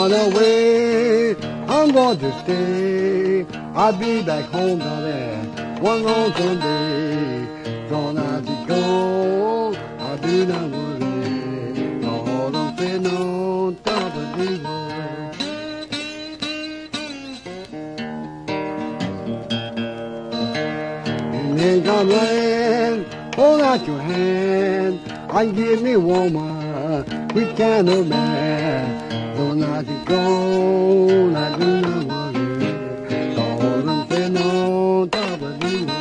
gone away, I'm going to stay. I'll be back home, darling, one long Sunday. Don't have to go, I do not worry. All I'm sitting on top of the world. And then come rain, hold out your hand, and give me woman, we cannot man. Don't have to go, I do not worry. All I'm sitting on top of the world.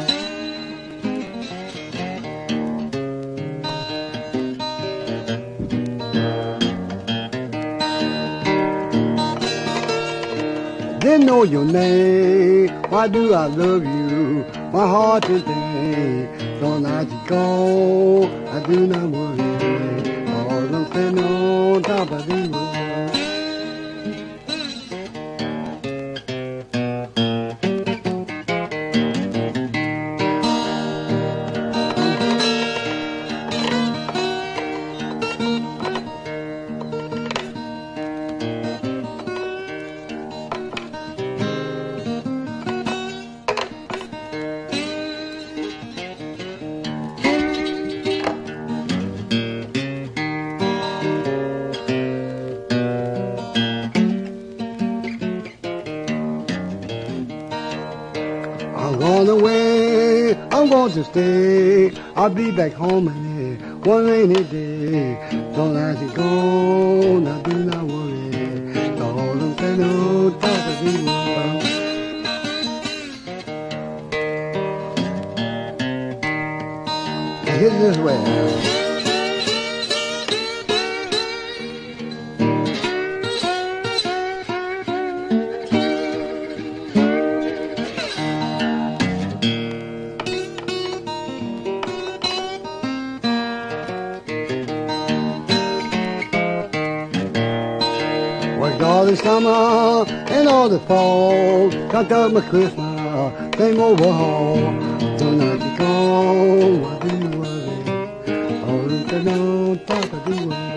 Didn't know your name, why do I love you? My heart today, don't have to go, I do not worry. All I'm sitting on top of the world. I'm gone away, I'm going to stay. I'll be back home in one rainy day. Don't have to go, now do not worry. All I'm sitting on top of the world. Here's this way. Worked all the summer and all the fall, got up my Christmas, same overhaul. Don't have to go, I do worry. All the time on top of the world.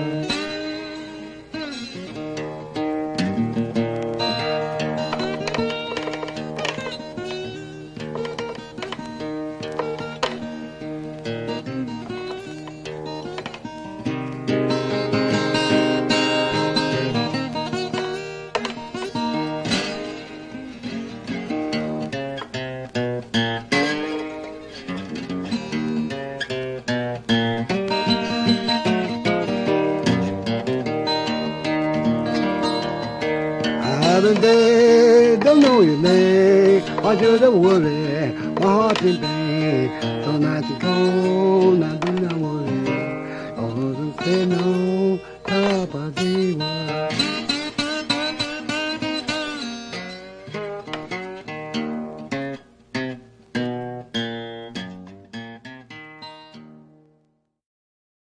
Day, don't know your name, I should have worried, my heart in pain. Don't have to go, now do not worry. All the sitting on top of the world.